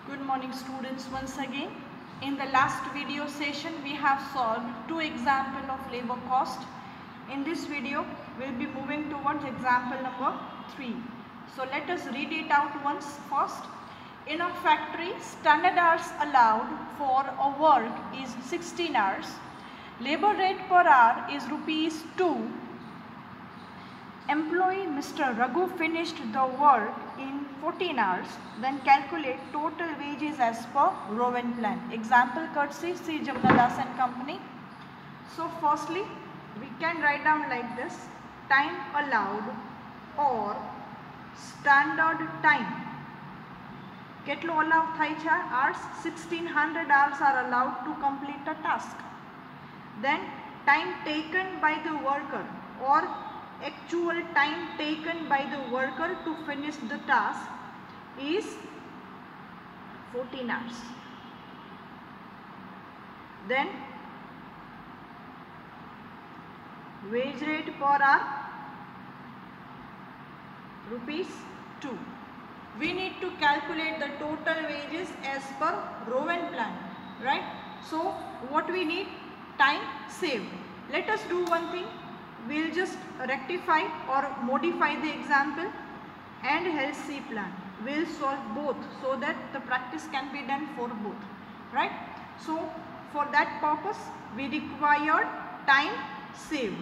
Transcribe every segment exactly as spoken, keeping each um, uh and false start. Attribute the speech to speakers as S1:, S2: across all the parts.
S1: Good morning students once again. In the last video session we have solved two examples of labor cost. In this video we will be moving towards example number three. So let us read it out once first. In a factory, standard hours allowed for a work is sixteen hours. Labor rate per hour is rupees two. Employee Mister Raghu finished the work in fourteen hours. Then calculate total wages as per Rowan plan. Example courtesy C. Jamnadas and Company. So firstly, we can write down like this: time allowed or standard time. કેટલો allow થાય છે? Hours sixteen hundred hours are allowed to complete a task. Then time taken by the worker or actual time taken by the worker to finish the task is fourteen hours. Then wage rate per hour rupees two. We need to calculate the total wages as per Rowan plan, right? So what we need? Time saved. Let us do one thing. We'll just rectify or modify the example and Halsey plan. We'll solve both so that the practice can be done for both, right? So for that purpose we require time saved.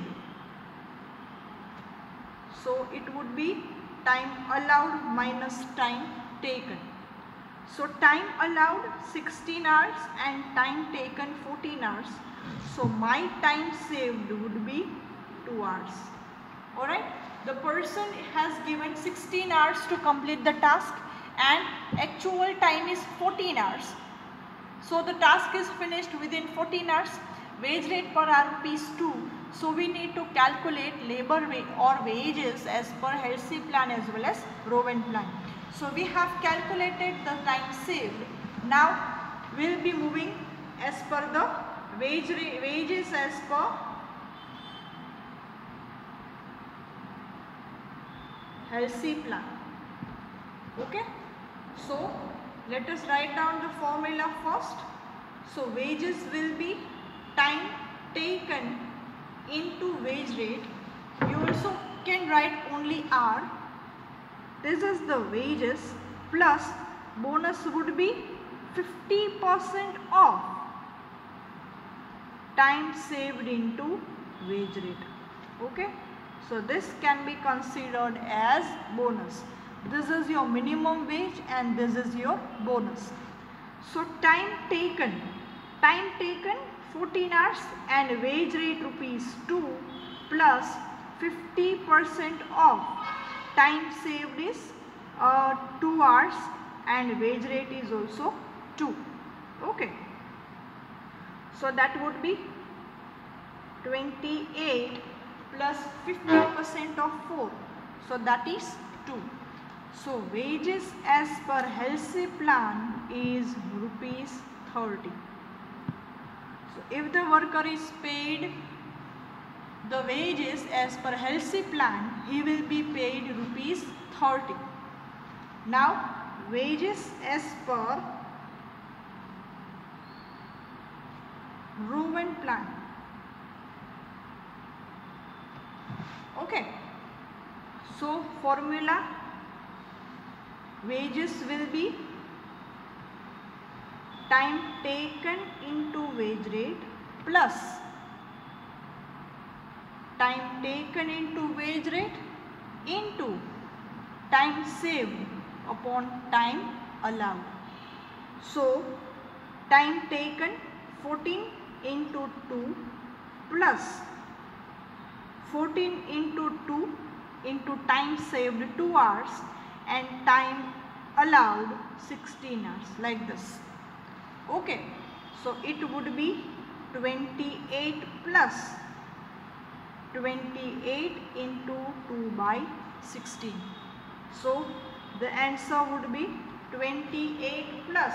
S1: So it would be time allowed minus time taken. So time allowed sixteen hours and time taken fourteen hours. So my time saved would be two hours. Alright, the person has given sixteen hours to complete the task and actual time is fourteen hours. So the task is finished within fourteen hours. Wage rate per hour rupees two. So we need to calculate labor or wages as per Halsey plan as well as Rowan plan. So we have calculated the time saved. Now we will be moving as per the wage wages as per Halsey plan. Okay. So let us write down the formula first. So wages will be time taken into wage rate. You also can write only R. This is the wages plus bonus would be fifty percent of time saved into wage rate. Okay. So this can be considered as bonus. This is your minimum wage and this is your bonus. So time taken, time taken fourteen hours and wage rate rupees two plus fifty percent of time saved is uh, two hours and wage rate is also two. Okay. So that would be twenty-eight plus fifty percent of four. So that is two. So wages as per Halsey plan is rupees thirty. So if the worker is paid the wages as per Halsey plan, he will be paid rupees thirty. Now wages as per Rowan plan. Okay. So formula wages will be time taken into wage rate plus time taken into wage rate into time saved upon time allowed. So time taken fourteen into two plus fourteen into two into time saved two hours and time allowed sixteen hours, like this. Okay, so it would be twenty-eight plus twenty-eight into two by sixteen. So the answer would be twenty-eight plus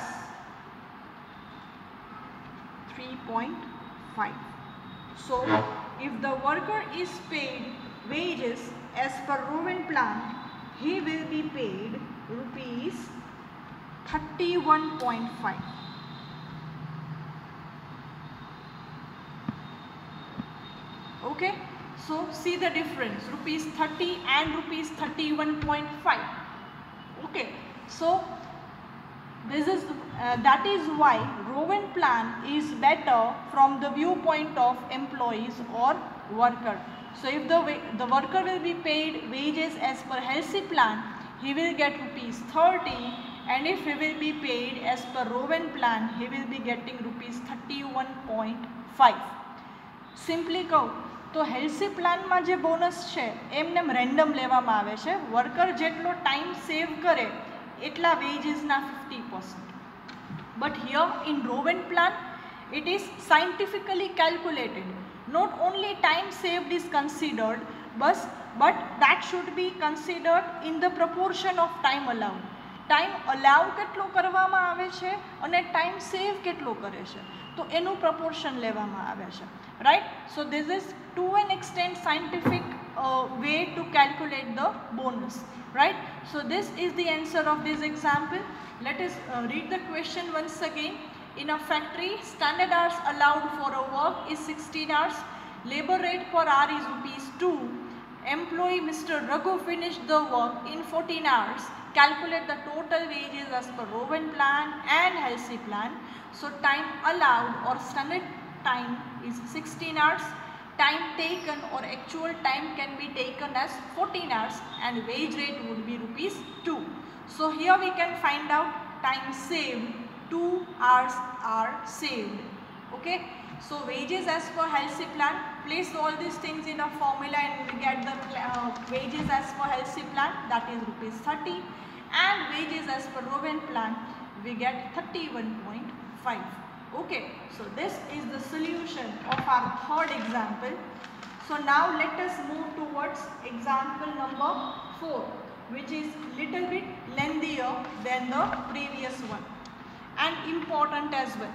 S1: three point five. So if the worker is paid wages as per Rowan plan, he will be paid rupees thirty-one point five. Okay, so see the difference, rupees thirty and rupees thirty-one point five. Okay, so this is uh, that is why Rowan plan is better from the viewpoint of employees or worker. So if the the worker will be paid wages as per Halsey plan, he will get rupees thirty, and if he will be paid as per Rowan plan, he will be getting rupees thirty-one point five. Simply કહું તો હેલ્સી પ્લાનમાં જે bonus છે એમને random લેવામાં આવે છે. Worker જેટલો ટાઈમ સેવ કરે એટલા વેજીસના fifty percent. But here in Rowan plan it is scientifically calculated. Not only time saved is considered, but, but that should be considered in the proportion of time allowed. Time allowed કેટલો કરવામાં આવે છે અને time save કેટલો કરે છે તો એનું proportion લેવામાં આવે છે, right? So this is to an extent scientific uh, way to calculate the bonus, right? So this is the answer of this example. Let us uh, read the question once again. In a factory, standard hours allowed for a work is sixteen hours. Labor rate per hour is rupees two. Employee Mister Raghu finished the work in fourteen hours. Calculate the total wages as per Rowan plan and Halsey plan. So time allowed or standard time is sixteen hours. Time taken or actual time can be taken as fourteen hours and wage rate would be rupees two. So here we can find out time saved. two hours are saved. Okay, so wages as per Halsey plan, place all these things in a formula and we get the uh, wages as per Halsey plan, that is rupees thirty, and wages as per Rowan plan we get thirty-one point five. Okay, so this is the solution of our third example. So now let us move towards example number four, which is little bit lengthier than the previous one and important as well.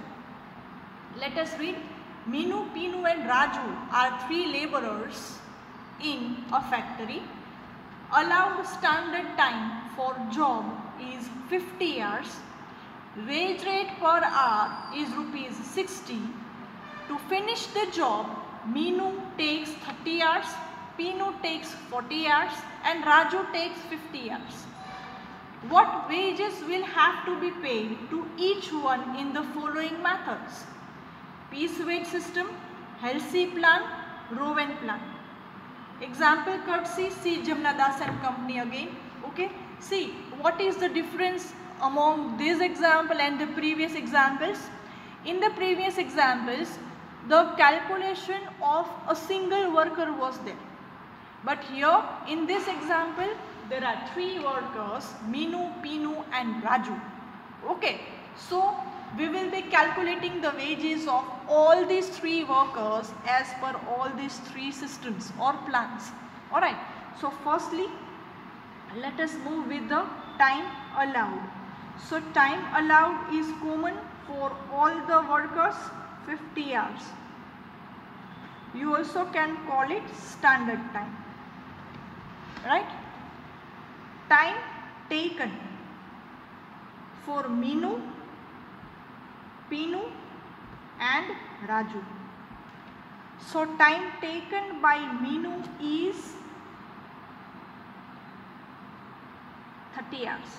S1: Let us read. Minu, Pinu and Raju are three laborers in a factory. Allowed standard time for job is fifty hours. Wage rate per hour is rupees sixty. To finish the job, Minu takes thirty hours, Pinu takes forty hours and Raju takes fifty hours. What wages will have to be paid to each one in the following methods? Piece wage system, Halsey plan, Rowan plan. Example courtesy, see Jamnadas and company again. Okay, see what is the difference among this example and the previous examples. In the previous examples, the calculation of a single worker was there. But here in this example, there are three workers, Minu, Pinu and Raju. Okay, so we will be calculating the wages of all these three workers as per all these three systems or plans. Alright, so firstly, let us move with the time allowed. So time allowed is common for all the workers, fifty hours. You also can call it standard time, right? Time taken for Minu, Pinu and Raju. So time taken by Minu is thirty hours.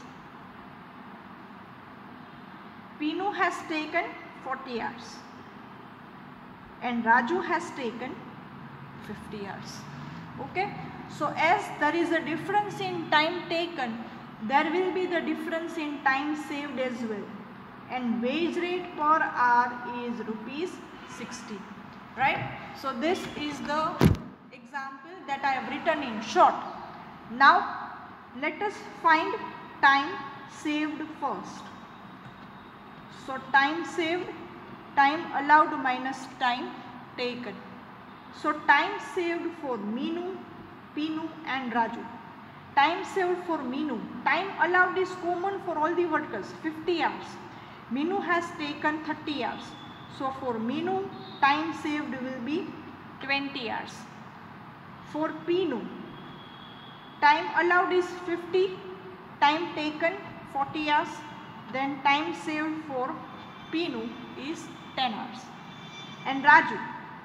S1: Pinu has taken forty hours and Raju has taken fifty hours. Okay, so as there is a difference in time taken, there will be the difference in time saved as well, and wage rate per hour is rupees sixty, right? So this is the example that I have written in short. Now let us find time saved first. So time saved, time allowed minus time taken. So time saved for Minu, Pinu and Raju. Time saved for Minu, time allowed is common for all the workers, fifty hours. Minu has taken thirty hours. So for Minu, time saved will be twenty hours. For Pinu, time allowed is fifty, time taken forty hours. then time saved for Pinu is ten hours. And Raju,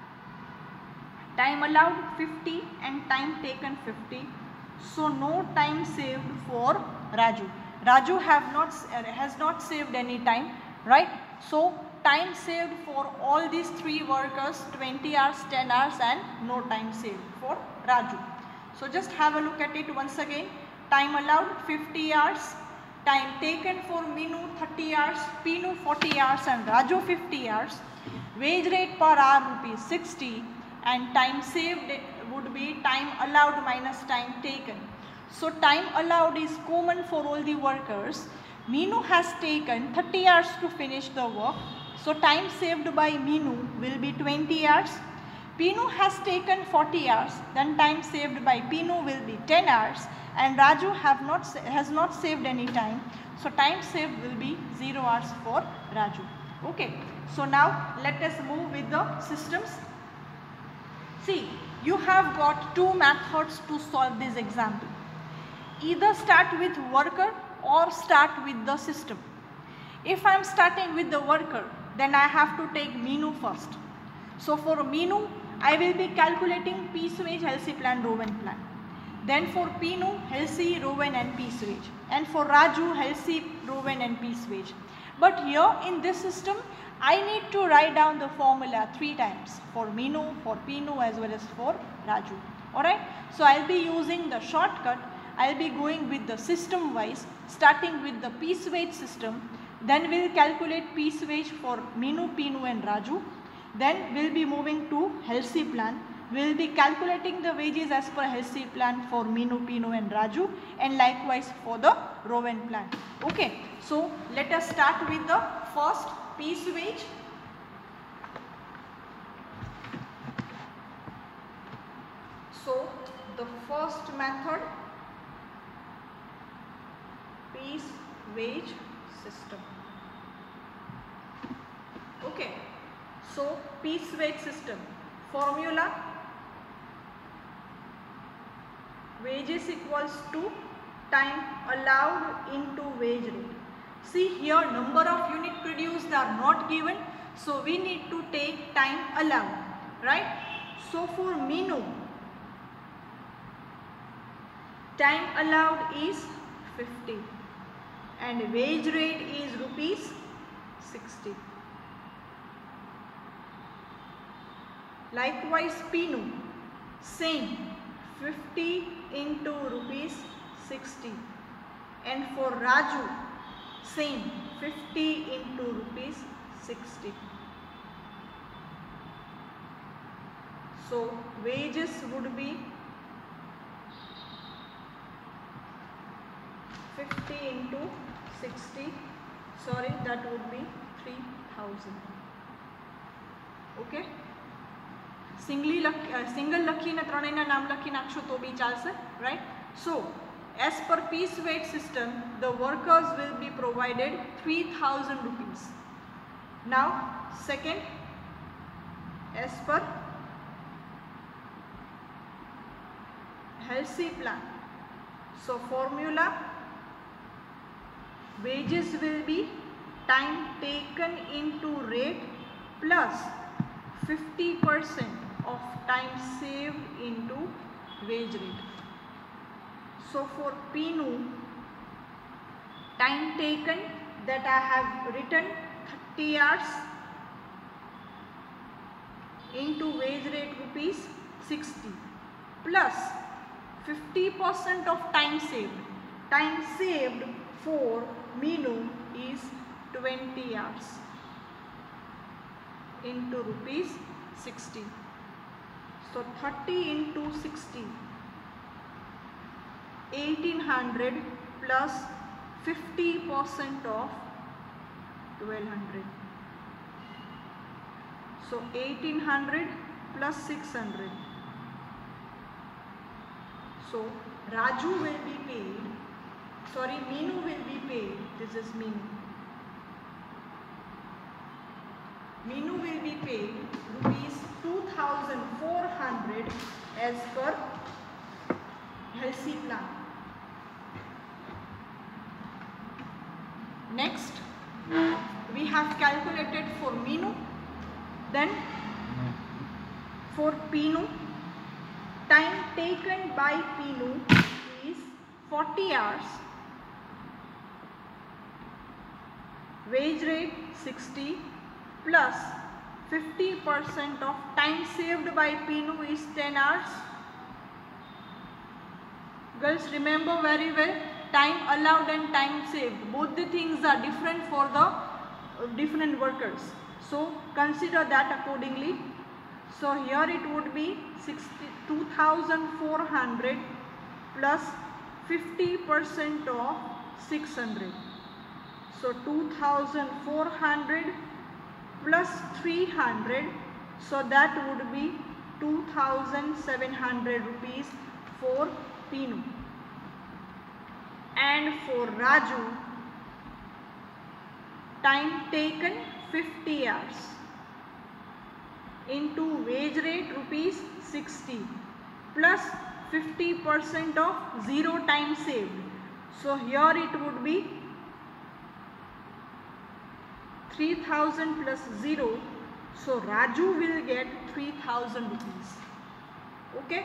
S1: time allowed fifty and time taken fifty. So no time saved for Raju. Raju have not uh, has not saved any time, right? So time saved for all these three workers twenty hours, ten hours, and no time saved for Raju. So just have a look at it once again. Time allowed fifty hours, time taken for Minu thirty hours, Pinu forty hours, and Raju fifty hours. Wage rate per hour rupees sixty, and time saved would be time allowed minus time taken. So time allowed is common for all the workers. Minu has taken thirty hours to finish the work. So time saved by Minu will be twenty hours. Pinu has taken forty hours. Then time saved by Pinu will be ten hours. And Raju have not has not saved any time. So time saved will be zero hours for Raju. Okay. So now let us move with the systems. See, you have got two methods to solve this example. Either start with worker or start with the system. If I am starting with the worker, then I have to take Minu first. So for Minu, I will be calculating piece wage, Halsey plan, Rowan plan. Then for Pinu, Halsey, Rowan and piece wage. And for Raju, Halsey, Rowan and piece wage. But here in this system, I need to write down the formula three times for Minu, for Pinu as well as for Raju. Alright. So I will be using the shortcut. I will be going with the system wise, starting with the piece wage system. Then we will calculate piece wage for Minu, Pinu and Raju. Then we will be moving to Halsey plan. We will be calculating the wages as per Halsey plan for Minu, Pinu and Raju, and likewise for the Rowan plan. Okay. So let us start with the first piece wage. So the first method, piece wage system. Okay. So piece wage system formula, wages equals to time allowed into wage rate. See here, number of unit produced are not given, so we need to take time allowed, right? So for Minu, time allowed is fifty and wage rate is rupees sixty. Likewise Pinu, same, fifty into rupees sixty, and for Raju, same, fifty into rupees sixty. So wages would be fifty into sixty, sorry, that would be three thousand. Okay. Singly લખી single લખીને ત્રણેયના નામ લખી નાખશો તો બી ચાલશે, right? So as per piece wage system, the workers will be provided three thousand rupees. Now second, as per Halsey plan, so formula, wages will be time taken into rate plus fifty percent of time saved into wage rate. So for Pinu, time taken that I have written thirty hours into wage rate rupees sixty plus fifty percent of time saved. Time saved for Minu is twenty hours into rupees sixty. So thirty into sixty, eighteen hundred plus fifty percent of twelve hundred. So eighteen hundred plus six hundred. So Raju will be paid, sorry, Minu will be paid, this is Minu. Minu will be paid rupees two thousand four hundred as per Halsey plan. Next, we have calculated for Minu. Then for Pinu, time taken by Pinu is forty hours, wage rate sixty, plus fifty percent of time saved by Pinu is ten hours. Girls, remember very well, time allowed and time saved, both the things are different for the uh, different workers. So consider that accordingly. So here it would be two thousand four hundred plus fifty percent of six hundred. So two thousand four hundred plus three hundred, so that would be two thousand seven hundred rupees for Pinu. And for Raju, time taken fifty hours into wage rate rupees sixty plus fifty percent of zero time saved. So here it would be three thousand plus zero. So Raju will get three thousand rupees. Okay.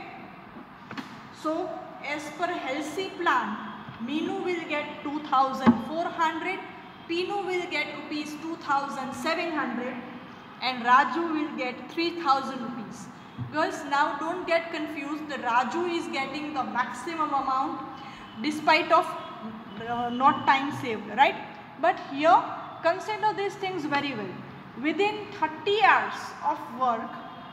S1: So as per Halsey plan, Minu will get two thousand four hundred, Pinu will get rupees two thousand seven hundred, and Raju will get three thousand rupees. Girls, now don't get confused. The Raju is getting the maximum amount despite of uh, not time saved, right? But here consider these things very well. Within thirty hours of work,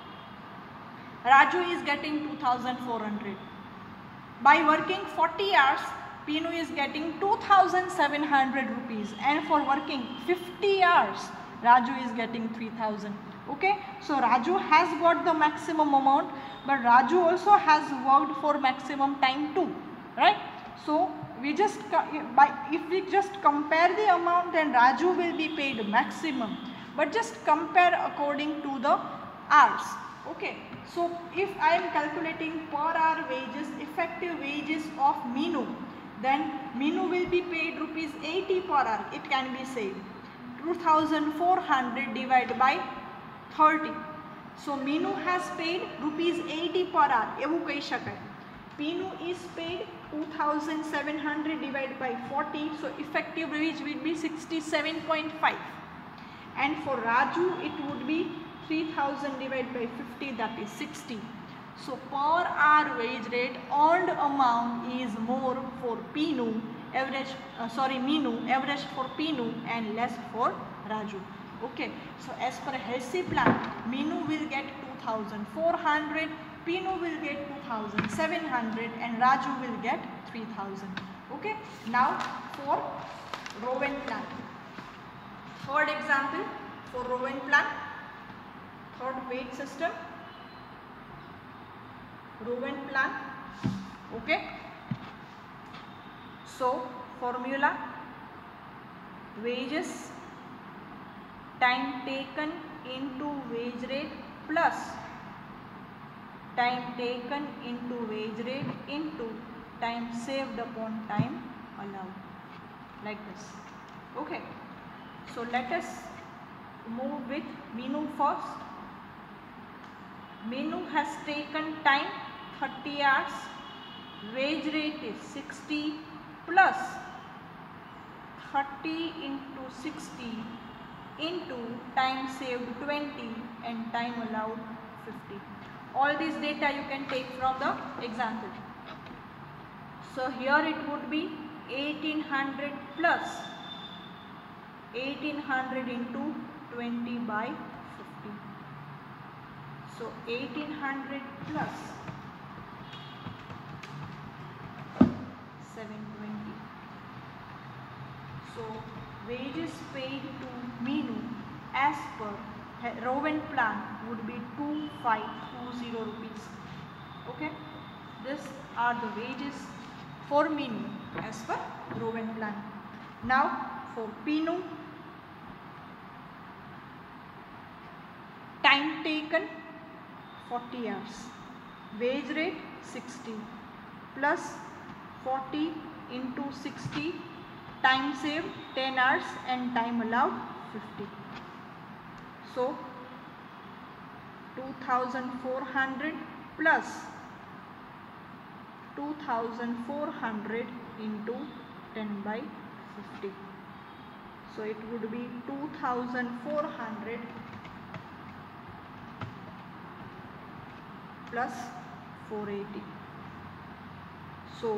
S1: Raju is getting two thousand four hundred. By working forty hours, Pinu is getting two thousand seven hundred rupees, and for working fifty hours, Raju is getting three thousand. Okay, so Raju has got the maximum amount, but Raju also has worked for maximum time too, right? So we just by if we just compare the amount, then Raju will be paid maximum, but just compare according to the hours. Okay, so if I am calculating per hour wages, effective wages of Minu, then Minu will be paid rupees eighty per hour. It can be said two thousand four hundred divided by thirty. So Minu has paid rupees eighty per hour. એવું કહી શકાય. Pinu is paid two thousand seven hundred divided by forty. So effective wage will be sixty-seven point five. And for Raju it would be three thousand divided by fifty, that is sixty. So per hour wage rate earned amount is more for Pinu, average uh, sorry Minu, average for Pinu and less for Raju. Okay, so as per Halsey plan, Minu will get two thousand four hundred, Pinu will get two thousand seven hundred, and Raju will get three thousand. Okay, now for Rowan plan. Third example for Rowan plan, third wage system, Rowan plan. Okay, so formula: wages time taken into wage rate plus time taken into wage rate into time saved upon time allowed, like this. Okay, so let us move with Minu first. Minu has taken time thirty hours, wage rate is sixty plus thirty into sixty into time saved twenty and time allowed fifty. All this data you can take from the example. So here it would be eighteen hundred plus eighteen hundred into twenty by fifty. So eighteen hundred plus seven twenty. So wages paid to Minu as per Rowan plan would be two thousand five hundred twenty rupees. Okay, these are the wages for Minu as per Rowan plan. Now for Pinu, time taken forty hours, wage rate sixty plus forty into sixty time saved ten hours and time allowed fifty. So two thousand four hundred plus two thousand four hundred into ten by fifty. So it would be two thousand four hundred plus four eighty. So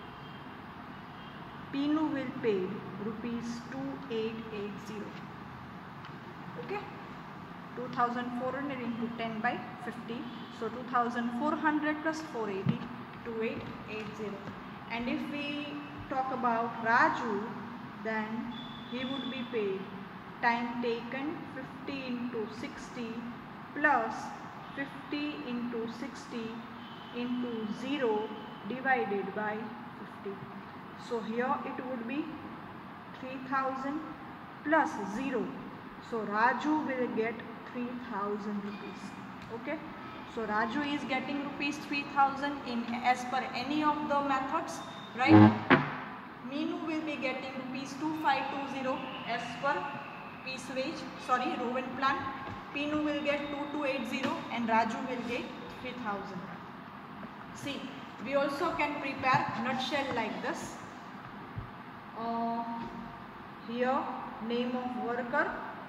S1: Pinu will pay rupees two eight eight zero. Okay, two thousand four hundred into ten by fifty. So two thousand four hundred plus four eighty, two eight eight zero. And if we talk about Raju, then he would be paid time taken fifty into sixty plus fifty into sixty into zero divided by fifty. So here it would be three thousand plus zero. So Raju will get three thousand rupees. Okay. So Raju is getting rupees three thousand in as per any of the methods, right? Meenu will be getting rupees two five two zero as per piece wage, sorry, Rowan plan. Pinu will get two two eight zero and Raju will get three thousand. See, we also can prepare nutshell like this. Uh, here name of worker,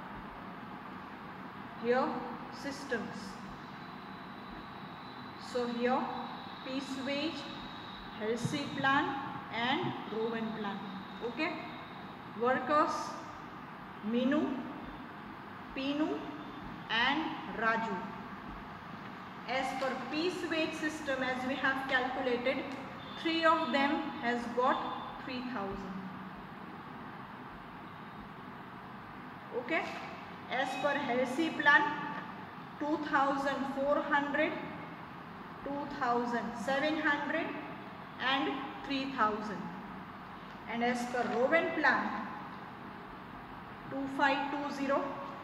S1: here systems. So here piece wage, Halsey plan and Rowan plan. Okay, workers Meenu, Pinu and Raju. As per piece wage system, as we have calculated, three of them has got three thousand. Okay, as per Halsey plan, two thousand four hundred, two thousand seven hundred and three thousand. And as per Rowan plan, two five two zero,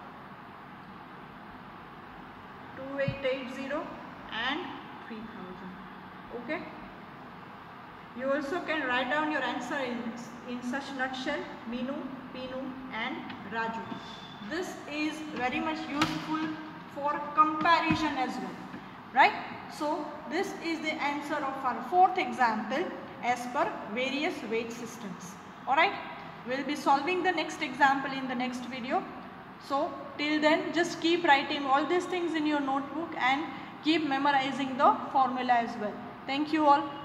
S1: two eight eight zero and three thousand. Okay. You also can write down your answer in, in such nutshell, Meenu, Pinu and Raju. This is very much useful for comparison as well, right? So this is the answer of our fourth example as per various wage systems. Alright, we'll be solving the next example in the next video. So till then, just keep writing all these things in your notebook and keep memorizing the formula as well. Thank you all.